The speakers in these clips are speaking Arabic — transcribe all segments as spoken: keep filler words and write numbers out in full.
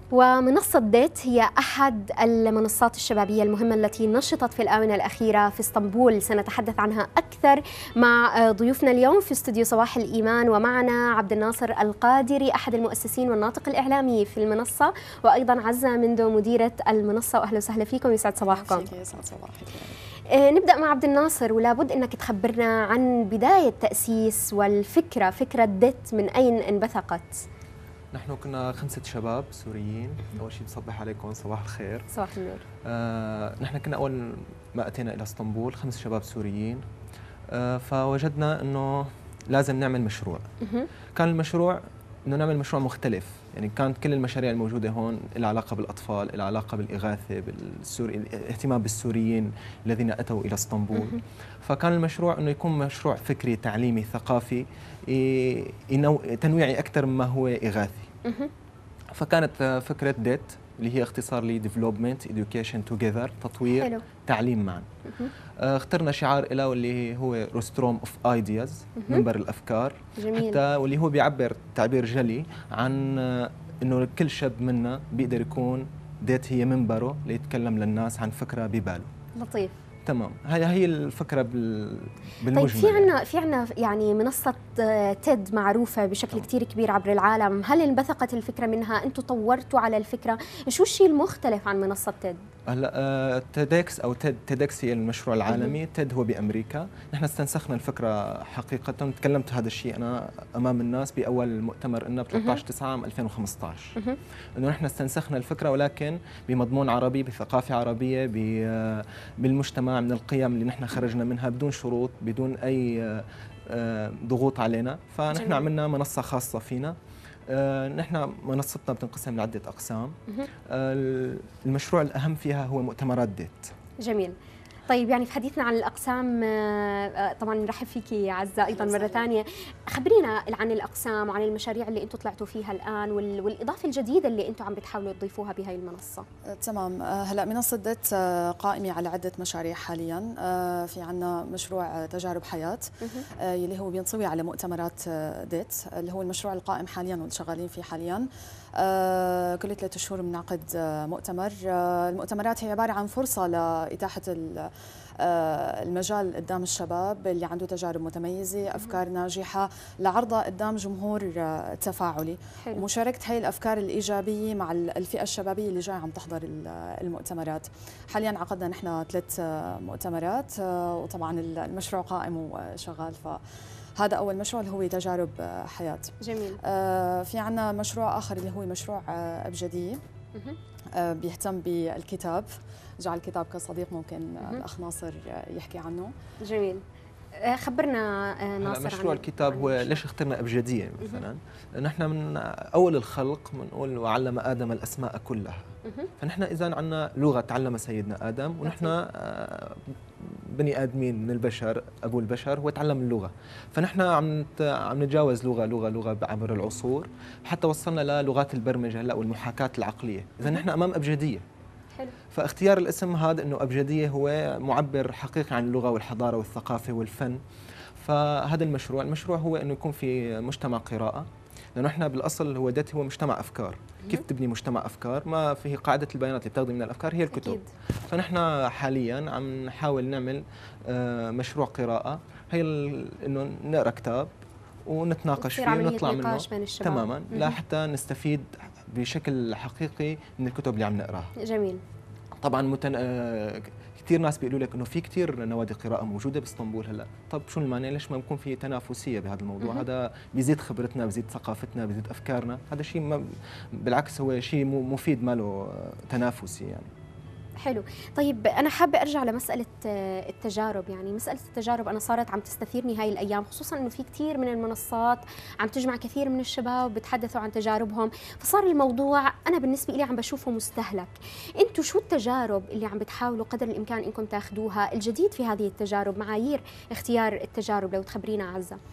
ومنصة ديت هي أحد المنصات الشبابية المهمة التي نشطت في الآونة الأخيرة في اسطنبول. سنتحدث عنها أكثر مع ضيوفنا اليوم في استوديو صباح الإيمان، ومعنا عبد الناصر القادري أحد المؤسسين والناطق الإعلامي في المنصة، وأيضا عزة مندو مديرة المنصة. وأهلا وسهلا فيكم، يسعد صباحكم. يسعد صباحك. نبدأ مع عبد الناصر، ولا بد أنك تخبرنا عن بداية تأسيس والفكرة، فكرة ديت من أين انبثقت؟ نحن كنا خمسة شباب سوريين. أول شيء بصبح عليكم، صباح الخير. صباح النور. آه نحن كنا أول ما أتينا إلى اسطنبول خمس شباب سوريين، آه فوجدنا أنه لازم نعمل مشروع. كان المشروع أنه نعمل مشروع مختلف، يعني كانت كل المشاريع الموجودة هون لها علاقة بالأطفال، لها علاقة بالإغاثة، بالسوري، الاهتمام بالسوريين الذين أتوا إلى اسطنبول. فكان المشروع أنه يكون مشروع فكري تعليمي ثقافي تنويعي أكثر مما هو إغاثي. فكانت فكرة ديت اللي هي اختصار لي Development Education Together، تطوير حلو. تعليم معا. اخترنا شعار له واللي هو روستروم اوف ايدياز، منبر الافكار. جميل. حتى واللي هو بيعبر تعبير جلي عن انه كل شاب منا بيقدر يكون ديت هي منبره ليتكلم للناس عن فكره بباله. لطيف. تمام، هي هي الفكره بال بالمجمل. طيب في عندنا في عندنا يعني منصه تيد معروفه بشكل كثير كبير عبر العالم، هل انبثقت الفكره منها؟ انتم طورتوا على الفكره، شو الشيء المختلف عن منصه تيد؟ هلا تيدكس او تيد تيدكس هي المشروع العالمي، تيد هو بامريكا. نحن استنسخنا الفكره حقيقه، تكلمت هذا الشيء انا امام الناس باول مؤتمر لنا ب ثلاثة عشر تسعة ألفين وخمسة عشر، انه نحن استنسخنا الفكره ولكن بمضمون عربي، بثقافه عربيه، بالمجتمع، من القيم اللي نحن خرجنا منها بدون شروط، بدون اي ضغوط علينا. فنحن جميل. عملنا منصه خاصه فينا. آه نحن منصتنا بتنقسم لعدة أقسام. آه المشروع الأهم فيها هو مؤتمرات ديت. جميل. طيب يعني في حديثنا عن الأقسام، طبعا نرحب فيكي عزة أيضا مرة ثانية، خبرينا عن الأقسام وعن المشاريع اللي أنتم طلعتوا فيها الآن والإضافة الجديدة اللي أنتم عم بتحاولوا تضيفوها بهاي المنصة. تمام. هلا منصة ديت قائمة على عدة مشاريع حاليا. في عنا مشروع تجارب حياة اللي هو بينطوي على مؤتمرات ديت، اللي هو المشروع القائم حاليا والشغالين فيه حاليا. كل ثلاثة شهور بنعقد مؤتمر. المؤتمرات هي عبارة عن فرصة لإتاحة المجال قدام الشباب اللي عنده تجارب متميزة، أفكار ناجحة، لعرضها قدام جمهور تفاعلي، حلو. ومشاركة هاي الأفكار الإيجابية مع الفئة الشبابية اللي جاية عم تحضر المؤتمرات. حاليا عقدنا نحن ثلاث مؤتمرات، وطبعا المشروع قائم وشغال. ف هذا أول مشروع اللي هو تجارب حياة. جميل. آه في عنا مشروع آخر اللي هو مشروع آه أبجدية، آه بيهتم بالكتاب، جعل الكتاب كصديق. ممكن الأخ ناصر يحكي عنه. جميل. خبرنا ناصر. مشروع عن الكتاب هو ليش اخترنا أبجدية مثلا؟ نحن من أول الخلق بنقول وعلم آدم الأسماء كلها. فنحن إذا عندنا لغة تعلم سيدنا آدم، ونحن بني آدمين من البشر، أبو البشر هو تعلم اللغة. فنحن عم عم نتجاوز لغة لغة لغة عبر العصور حتى وصلنا للغات البرمجة هلا والمحاكاة العقلية. إذا نحن أمام أبجدية. حلو. فاختيار الاسم هذا انه أبجدية هو معبر حقيقي عن اللغة والحضارة والثقافة والفن. فهذا المشروع، المشروع هو انه يكون في مجتمع قراءة، لانه احنا بالاصل هو ديت هو مجتمع افكار. كيف تبني مجتمع افكار؟ ما فيه قاعدة البيانات اللي بتاخذي من الافكار هي الكتب. أكيد. فنحن حاليا عم نحاول نعمل مشروع قراءة، هي انه نقرا كتاب ونتناقش فيه ونطلع منه تماما لحتى نستفيد بشكل حقيقي من الكتب اللي عم نقراها. جميل. طبعا متن... كثير ناس بيقولوا لك انه في كثير نوادي قراءه موجوده باسطنبول هلا، طب شو المعنى؟ ليش ما بكون في تنافسيه بهذا الموضوع؟ مه. هذا بيزيد خبرتنا، بيزيد ثقافتنا، بيزيد افكارنا. هذا شيء ما... بالعكس هو شيء مفيد، ما له تنافسي يعني. حلو. طيب أنا حابة أرجع لمسألة التجارب، يعني مسألة التجارب أنا صارت عم تستثيرني هاي الأيام، خصوصاً إنه في كثير من المنصات عم تجمع كثير من الشباب بتحدثوا عن تجاربهم، فصار الموضوع أنا بالنسبة لي عم بشوفه مستهلك. أنتوا شو التجارب اللي عم بتحاولوا قدر الإمكان إنكم تاخذوها؟ الجديد في هذه التجارب، معايير اختيار التجارب، لو تخبرينا عزة.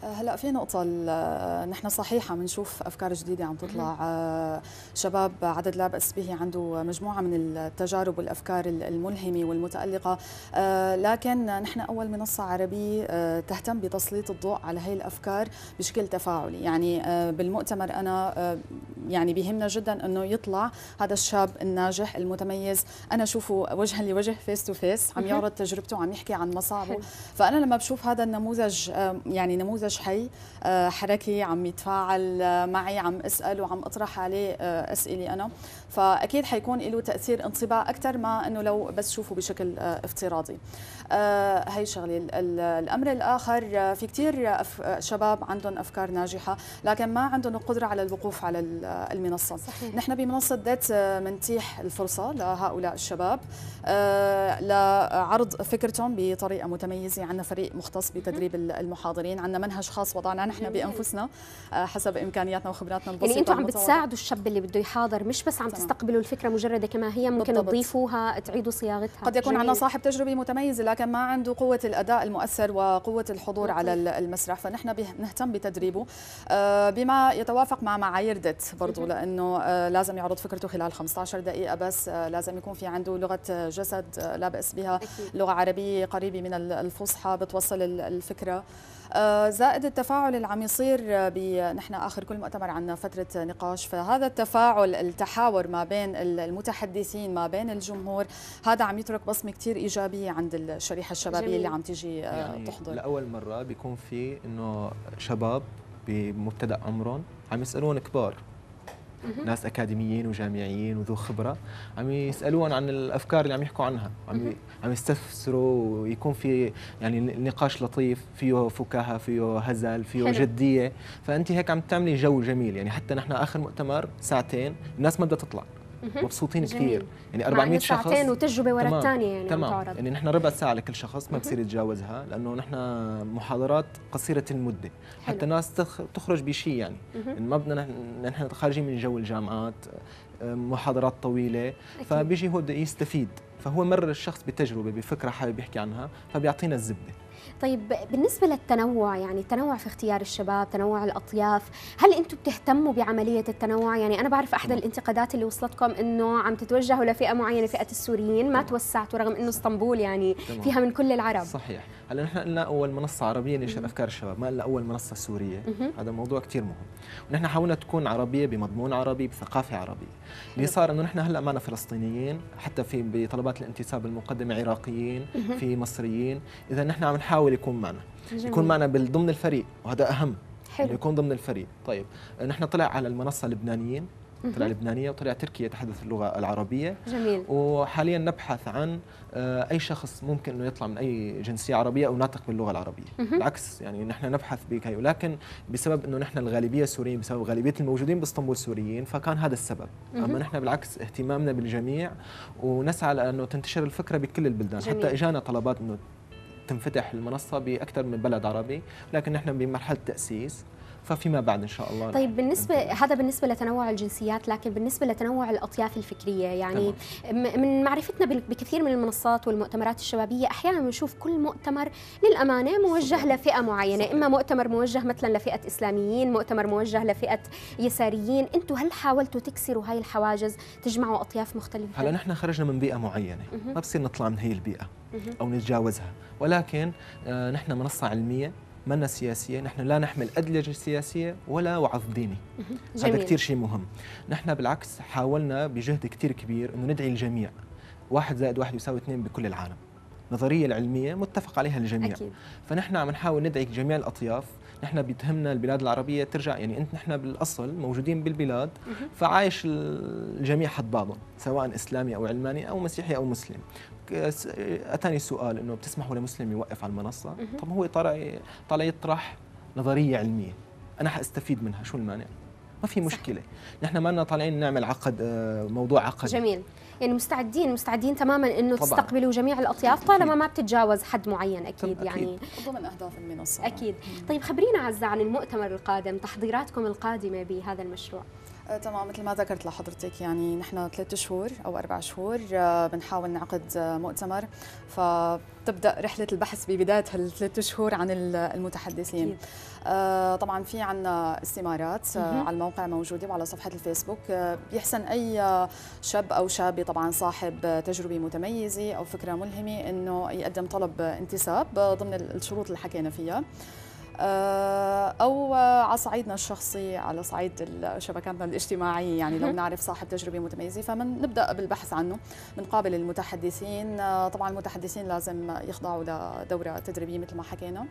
هلا في نقطة، نحن صحيحة بنشوف أفكار جديدة عم تطلع، شباب عدد لا بأس به عنده مجموعة من التجارب والأفكار الملهمة والمتألقة، لكن نحن أول منصة عربية تهتم بتسليط الضوء على هي الأفكار بشكل تفاعلي. يعني بالمؤتمر أنا يعني بيهمنا جدا أنه يطلع هذا الشاب الناجح المتميز، أنا أشوفه وجها لوجه فيس تو فيس عم يعرض تجربته وعم يحكي عن مصاعبه. فأنا لما بشوف هذا النموذج، يعني نموذج حي حركي عم يتفاعل معي، عم اسال وعم اطرح عليه اسئله انا، فاكيد حيكون له تاثير انطباع اكثر ما انه لو بس شوفه بشكل افتراضي. هي شغله. الامر الاخر، في كثير شباب عندهم افكار ناجحه لكن ما عندهم القدره على الوقوف على المنصه. صحيح. نحن بمنصه ديت منتيح الفرصه لهؤلاء الشباب لعرض فكرتهم بطريقه متميزه. عندنا فريق مختص بتدريب المحاضرين، عندنا منهج خاص وضعناه نحن بانفسنا حسب امكانياتنا وخبراتنا البسيطه. يعني انتم عم بتساعدوا الشاب اللي بده يحاضر، مش بس عم تمام. تستقبلوا الفكره مجرده كما هي، ممكن بالضبط. تضيفوها، تعيدوا صياغتها. قد يكون عندنا صاحب تجربه متميزه لكن ما عنده قوه الاداء المؤثر وقوه الحضور لطيف. على المسرح، فنحن نهتم بتدريبه بما يتوافق مع معايير ديت برضه، لانه لازم يعرض فكرته خلال خمسة عشر دقيقه بس، لازم يكون في عنده لغه جسد لا باس بها، أكيد. لغه عربيه قريبه من الفصحى بتوصل الفكره، زائد التفاعل اللي عم يصير. نحن اخر كل مؤتمر عندنا فتره نقاش، فهذا التفاعل التحاور ما بين المتحدثين ما بين الجمهور، هذا عم يترك بصمه كثير ايجابيه عند الشريحه الشبابيه جميل. اللي عم تيجي يعني تحضر. لاول مره بيكون في انه شباب بمبتدا عمرهم عم يسالون كبار، ناس اكاديميين وجامعيين وذو خبره، عم يسالون عن الافكار اللي عم يحكوا عنها، عم عم يستفسروا، ويكون في يعني نقاش لطيف فيه فكاهه، فيه هزل، فيه حلو. جديه، فانت هيك عم تعملي جو جميل. يعني حتى نحن اخر مؤتمر ساعتين الناس ما بدها تطلع، مبسوطين كثير. يعني أربعمية شخص، ساعتين وتجربه ورا الثانيه يعني تمام. يعني نحن ربع ساعه لكل شخص، ما بصير يتجاوزها، لانه نحن محاضرات قصيره المده حتى الناس تخرج بشيء. يعني ما بدنا نحن خارجين من جو الجامعات، محاضرات طويله، فبيجي هو بده يستفيد، فهو مرر الشخص بتجربه بفكره حابب يحكي عنها، فبيعطينا الزبده. طيب بالنسبة للتنوع، يعني التنوع في اختيار الشباب، تنوع الأطياف، هل أنتم بتهتموا بعملية التنوع؟ يعني أنا بعرف أحد الانتقادات اللي وصلتكم أنه عم تتوجهوا لفئة معينة، فئة السوريين، ما توسعتوا رغم أنه اسطنبول يعني فيها من كل العرب. صحيح. هلا نحن قلنا أول منصة عربية نشر أفكار الشباب، ما قلنا أول منصة سورية. هذا موضوع كثير مهم، ونحن حاولنا تكون عربية بمضمون عربي بثقافة عربية. اللي صار أنه نحن هلا معنا فلسطينيين، حتى في بطلبات الانتساب المقدمة عراقيين، في مصريين، إذا نحن عم نحاول يكون معنا جميل. يكون معنا ضمن الفريق، وهذا أهم، حلو. يكون ضمن الفريق. طيب نحن طلع على المنصة لبنانيين، طلع لبنانية، وطلع تركيا يتحدث اللغة العربية. جميل. وحاليا نبحث عن أي شخص ممكن أنه يطلع من أي جنسية عربية أو ناطق باللغة العربية. بالعكس يعني نحن نبحث بكي، ولكن بسبب أنه نحن الغالبية سوريين، بسبب غالبية الموجودين باسطنبول سوريين، فكان هذا السبب. أما نحن بالعكس اهتمامنا بالجميع، ونسعى لأنه تنتشر الفكرة بكل البلدان. جميل. حتى إجانا طلبات أنه تنفتح المنصة بأكثر من بلد عربي، لكن نحن بمرحلة تأسيس، ففيما بعد إن شاء الله. طيب بالنسبة هذا بالنسبة لتنوع الجنسيات، لكن بالنسبة لتنوع الأطياف الفكرية، يعني تمام. من معرفتنا بكثير من المنصات والمؤتمرات الشبابية أحيانا بنشوف كل مؤتمر للأمانة موجه صحيح. لفئة معينة، إما مؤتمر موجه مثلا لفئة إسلاميين، مؤتمر موجه لفئة يساريين. أنتم هل حاولتوا تكسروا هاي الحواجز، تجمعوا أطياف مختلفة؟ هلا نحن خرجنا من بيئة معينة، ما بصير نطلع من هي البيئة أو نتجاوزها، ولكن آه نحن منصة علمية منا سياسية، نحن لا نحمل أدلجة سياسية ولا وعظ ديني. هذا كثير شيء مهم. نحن بالعكس حاولنا بجهد كثير كبير أنه ندعي الجميع، واحد زائد واحد يساوي اثنين بكل العالم، نظرية العلمية متفق عليها الجميع. أكيد. فنحن عم نحاول ندعي جميع الأطياف. نحن بتهمنا البلاد العربية ترجع، يعني أنت نحن بالأصل موجودين بالبلاد، فعايش الجميع حد بعضهم، سواء إسلامي أو علماني أو مسيحي أو مسلم. أتاني سؤال إنه بتسمحوا لمسلم يوقف على المنصة؟ طب هو طالع طالع يطرح نظرية علمية، أنا حأستفيد منها، شو المانع؟ ما في مشكلة. نحن ما لنا طالعين نعمل عقد، موضوع عقد. جميل. يعني مستعدين مستعدين تماما انه طبعاً. تستقبلوا جميع الاطياف طالما ما بتتجاوز حد معين. اكيد, أكيد. يعني ضمن اهداف المنصه. اكيد. طيب خبرينا عزة عن المؤتمر القادم، تحضيراتكم القادمه بهذا المشروع. آه تمام، مثل ما ذكرت لحضرتك يعني نحن ثلاث شهور او اربع شهور آه بنحاول نعقد آه مؤتمر، فتبدا رحله البحث ببدايه هالثلاث شهور عن المتحدثين. آه طبعا في عنا استمارات آه على الموقع موجوده وعلى صفحه الفيسبوك. آه بيحسن اي شاب او شابه طبعا صاحب تجربه متميزه او فكره ملهمه انه يقدم طلب انتساب ضمن الشروط اللي حكينا فيها، أو على صعيدنا الشخصي على صعيد شبكاتنا الاجتماعية. يعني لو نعرف صاحب تجربة متميزة فمنبدأ بالبحث عنه، بنقابل المتحدثين. طبعا المتحدثين لازم يخضعوا لدورة تدريبية مثل ما حكينا،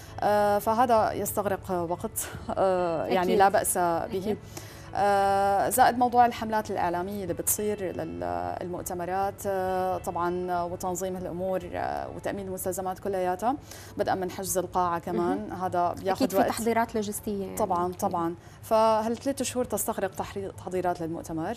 فهذا يستغرق وقت يعني أكيد. لا بأس به أكيد. زائد موضوع الحملات الإعلامية اللي بتصير للمؤتمرات طبعا، وتنظيم الأمور وتأمين المستلزمات كلياتها، بدءا من حجز القاعة كمان. هذا بياخذ وقت، أكيد في تحضيرات لوجستية يعني. طبعا طبعا. فهالثلاث شهور تستغرق تحضيرات للمؤتمر،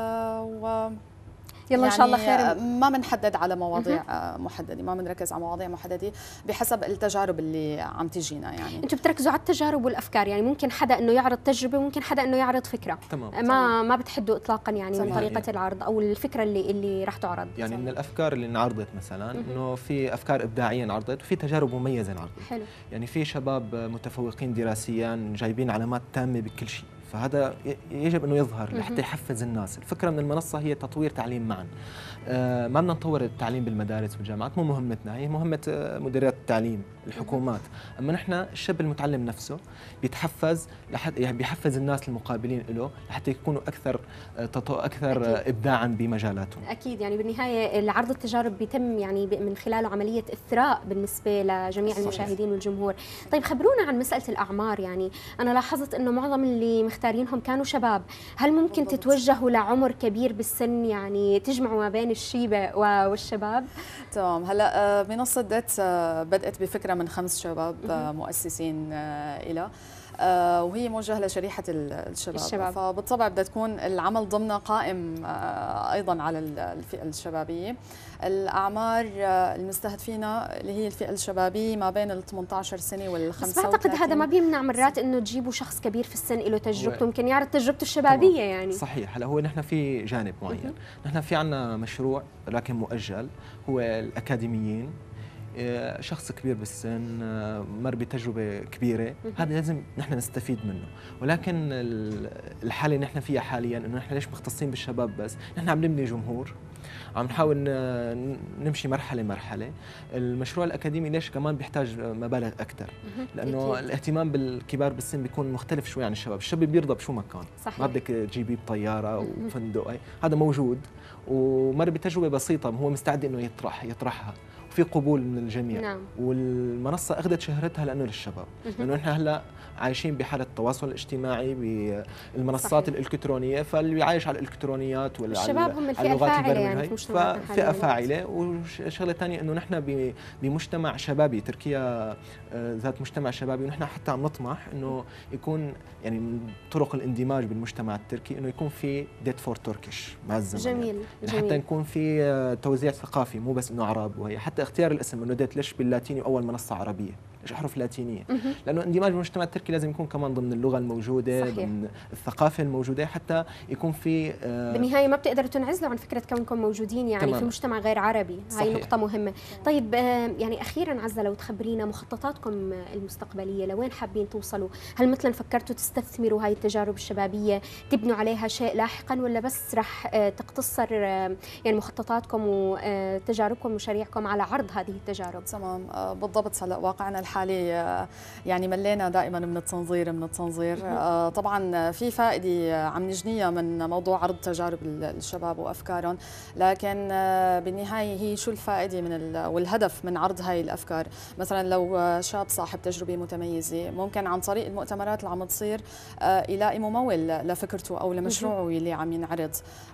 و يلا يعني إن شاء الله خير. ما بنحدد على مواضيع محدده، ما بنركز على مواضيع محدده بحسب التجارب اللي عم تجينا. يعني انتم بتركزوا على التجارب والافكار، يعني ممكن حدا انه يعرض تجربه وممكن حدا انه يعرض فكره. تمام. ما تمام. ما بتحدوا اطلاقا يعني تمام. من طريقه يعني. العرض او الفكره اللي اللي راح تعرض. يعني تمام. من الافكار اللي انعرضت مثلا انه في افكار ابداعيه انعرضت وفي تجارب مميزه انعرضت. حلو. يعني في شباب متفوقين دراسيا جايبين علامات تامه بكل شيء، فهذا يجب انه يظهر لحتى يحفز الناس. الفكره من المنصه هي تطوير تعليم معا. آه ما بدنا نطور التعليم بالمدارس والجامعات، مو مهمتنا، هي مهمه مديريات التعليم الحكومات. اما نحن الشاب المتعلم نفسه بيتحفز لحد يعني بيحفز الناس المقابلين له لحتى يكونوا اكثر تطو اكثر أكيد. ابداعا بمجالاتهم. اكيد. يعني بالنهايه العرض التجارب بيتم يعني من خلاله عمليه اثراء بالنسبه لجميع صحيح. المشاهدين والجمهور. طيب خبرونا عن مساله الاعمار. يعني انا لاحظت انه معظم اللي مختارينهم كانوا شباب، هل ممكن بالضبط. تتوجهوا لعمر كبير بالسن، يعني تجمعوا ما بين الشيبه والشباب؟ تمام. هلا منصه ديت بدات بفكره من خمس شباب مؤسسين إلى آه وهي موجهه لشريحه الشباب. الشباب فبالطبع بدها تكون العمل ضمنها قائم آه ايضا على الفئه الشبابيه. الاعمار آه المستهدفين اللي هي الفئه الشبابيه ما بين ال ثمانية عشر سنه وال خمسة وثلاثين. بس بعتقد هذا ما بيمنع مرات انه تجيبوا شخص كبير في السن له تجربته، ممكن يعرض تجربته الشبابيه يعني. صحيح. هلا هو نحن في جانب معين، نحن في عندنا مشروع لكن مؤجل، هو الاكاديميين. شخص كبير بالسن مر بتجربه كبيره، هذا لازم نحن نستفيد منه. ولكن الحاله اللي نحن فيها حاليا انه نحن ليش مختصين بالشباب بس؟ نحن عم نبني جمهور، عم نحاول نمشي مرحله مرحله. المشروع الاكاديمي ليش كمان بيحتاج مبالغ اكثر؟ لانه الاهتمام بالكبار بالسن بيكون مختلف شوي عن الشباب. الشاب بيرضى بشو ما كان، صحيح. ما بدك تجيبيه بطياره وفندق، أي هذا موجود ومر بتجربه بسيطه، هو مستعد انه يطرح يطرحها وفي قبول من الجميع. نعم. والمنصه اخذت شهرتها لانه للشباب، لانه نحن هلا عايشين بحاله التواصل الاجتماعي بالمنصات صحيح. الالكترونيه، فاللي عايش على الالكترونيات ولا الشباب هم الفئه الفاعله يعني في مجتمعنا، فئه فاعله. وشغله ثانيه انه نحن بمجتمع شبابي، تركيا ذات مجتمع شبابي، ونحن حتى عم نطمح انه يكون يعني من طرق الاندماج بالمجتمع التركي انه يكون في ديت فور تركيش مع الزمن. جميل. يعني جميل. حتى يكون في توزيع ثقافي، مو بس انه عرب. وهي حتى اختيار الاسم انه ديت ليش باللاتيني واول منصه عربيه، ليش احرف لاتينيه؟ لانه اندماج المجتمع التركي لازم يكون كمان ضمن اللغه الموجوده، صحيح. ضمن الثقافه الموجوده، حتى يكون في آه بالنهايه ما بتقدروا تنعزلوا عن فكره كونكم موجودين يعني تمام. في مجتمع غير عربي. صحيح. هاي نقطه مهمه. طيب آه يعني اخيرا عزة، لو تخبرينا مخططاتكم المستقبليه، لوين حابين توصلوا؟ هل مثلا فكرتوا تستثمروا هاي التجارب الشبابيه تبنوا عليها شيء لاحقا، ولا بس رح آه تقتصر آه يعني مخططاتكم وتجاربكم ومشاريعكم على عرض هذه التجارب؟ تمام. آه بالضبط. هلا واقعنا الحالي يعني ملينا دائما من التنظير من التنظير طبعا في فائده عم نجنيها من موضوع عرض تجارب الشباب وافكارهم، لكن بالنهايه هي شو الفائده من والهدف من عرض هاي الافكار؟ مثلا لو شاب صاحب تجربه متميزه ممكن عن طريق المؤتمرات اللي عم تصير يلاقي ممول لفكرته او لمشروعه اللي عم ينعرض.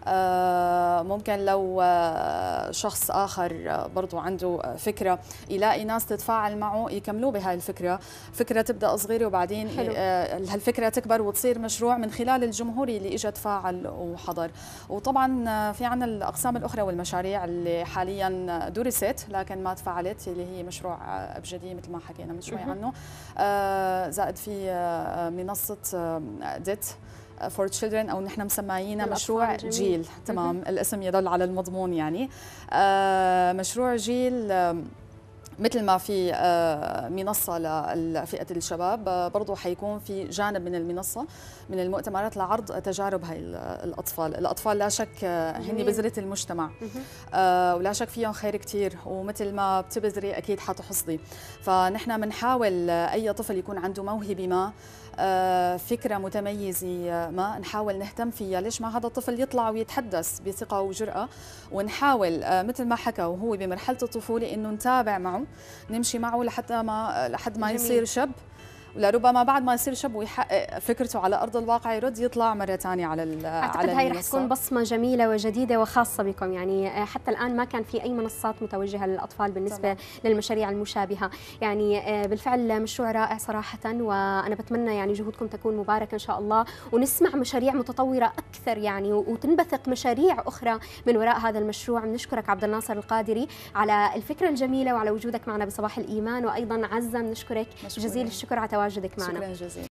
ممكن لو شخص اخر برضه عنده فكره يلاقي ناس تتفاعل معه يكملوا بهاي الفكره، فكره تبدا صغيره وبعدين هالفكره تكبر وتصير مشروع من خلال الجمهور اللي اجى تفاعل وحضر. وطبعا في عندنا الاقسام الاخرى والمشاريع اللي حاليا درست لكن ما تفعلت، اللي هي مشروع ابجديه مثل ما حكينا من شوي عنه، زائد في منصه ديت فور تشيلدرن او نحن مسميينه مشروع جيل. تمام. الاسم يدل على المضمون يعني. مشروع جيل مثل ما في منصة لفئة الشباب، برضو حيكون في جانب من المنصة من المؤتمرات لعرض تجارب هاي الأطفال. الأطفال لا شك هن بذرة المجتمع، ولا شك فيهم خير كتير، ومثل ما بتبذري أكيد حتحصدي. فنحن بنحاول أي طفل يكون عنده موهبة ما، فكرة متميزة ما، نحاول نهتم فيها. ليش ما هذا الطفل يطلع ويتحدث بثقة وجرأة، ونحاول مثل ما حكى وهو بمرحلة الطفولة إنه نتابع معه، نمشي معه لحتى ما لحد ما يصير شاب، ولربما بعد ما يصير شاب ويحقق فكرته على ارض الواقع يرد يطلع مره ثانيه على ال اعتقد على هاي رح تكون بصمه جميله وجديده وخاصه بكم. يعني حتى الان ما كان في اي منصات متوجهه للاطفال بالنسبه طبعا. للمشاريع المشابهه. يعني بالفعل مشروع رائع صراحه، وانا بتمنى يعني جهودكم تكون مباركه ان شاء الله، ونسمع مشاريع متطوره اكثر يعني، وتنبثق مشاريع اخرى من وراء هذا المشروع. بنشكرك عبد الناصر القادري على الفكره الجميله وعلى وجودك معنا بصباح الايمان، وايضا عزه بنشكرك جزيل الشكر على تواجدك معنا. شكرا جزيلا.